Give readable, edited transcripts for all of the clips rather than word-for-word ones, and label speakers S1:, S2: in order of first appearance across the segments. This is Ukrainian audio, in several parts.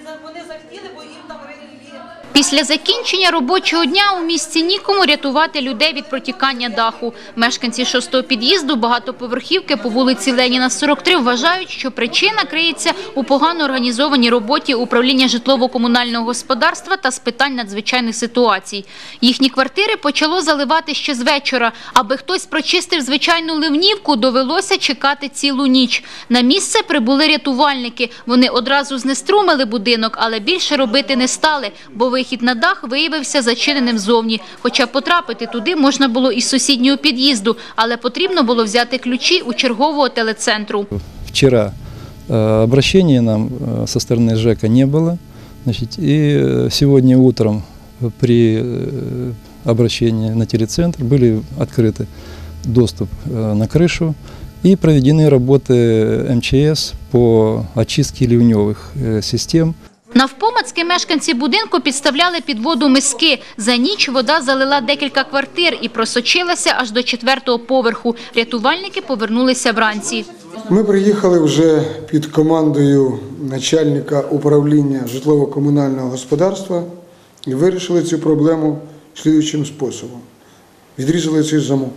S1: вони захотіли, бо їм там
S2: Після закінчення робочого дня у місті нікому рятувати людей від протікання даху. Мешканці 6-го під'їзду багатоповерхівки по вулиці Леніна, 43 вважають, що причина криється у погано організованій роботі управління житлово-комунального господарства та з питань надзвичайних ситуацій. Їхні квартири почало заливати ще з вечора. Аби хтось прочистив звичайну ливнівку, довелося чекати цілу ніч. На місце прибули рятувальники. Вони одразу знеструмили будинок, але більше робити не стали, бо вихід на дах виявився зачиненим ззовні. Хоча потрапити туди можна було із сусіднього під'їзду, але потрібно було взяти ключі у чергового телецентру.
S3: Вчора обращения нам со стороны ЖЭКа не было. Значит, и сегодня утром при обращении на телецентр были открыты доступ на крышу и проведены работы МЧС по очистке ливневых систем.
S2: Навпомацьки мешканці будинку підставляли під воду миски. За ніч вода залила декілька квартир і просочилася аж до 4-го поверху. Рятувальники повернулися вранці.
S4: Ми приїхали вже під командою начальника управління житлово-комунального господарства і вирішили цю проблему слідуючим способом. Відрізали цей замок.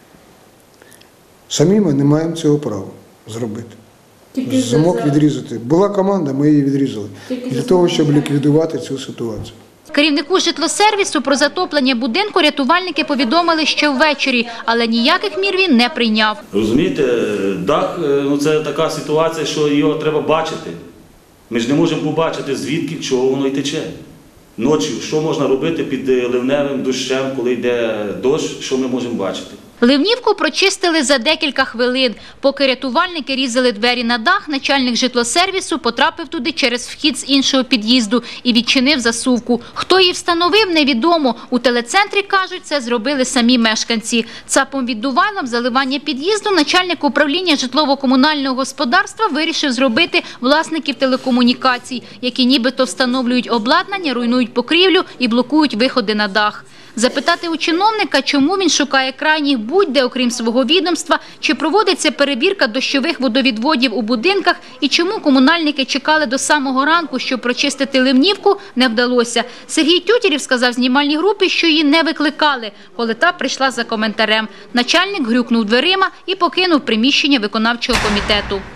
S4: Самі ми не маємо цього права зробити. Замок відрізати. Була команда, ми її відрізали. Для того, щоб ліквідувати цю ситуацію.
S2: Керівнику житлосервісу про затоплення будинку рятувальники повідомили ще ввечері, але ніяких мір він не прийняв.
S5: Розумієте, дах – це така ситуація, що його треба бачити. Ми ж не можемо побачити, звідки, чого воно й тече. Ночі, що можна робити під ливневим дощем, коли йде дощ, що ми можемо бачити.
S2: Ливнівку прочистили за декілька хвилин. Поки рятувальники різали двері на дах, начальник житлосервісу потрапив туди через вхід з іншого під'їзду і відчинив засувку. Хто її встановив, невідомо. У телецентрі кажуть, це зробили самі мешканці. Цапом-віддувайлом заливання під'їзду начальник управління житлово-комунального господарства вирішив зробити власників телекомунікацій, які нібито встановлюють обладнання, руйнують покрівлю і блокують виходи на дах. Запитати у чиновника, чому він шукає крайніх будь-де, окрім свого відомства, чи проводиться перевірка дощових водовідводів у будинках і чому комунальники чекали до самого ранку, щоб прочистити ливнівку, не вдалося. Сергій Тютєрів сказав знімальній групі, що її не викликали, коли та прийшла за коментарем. Начальник грюкнув дверима і покинув приміщення виконавчого комітету.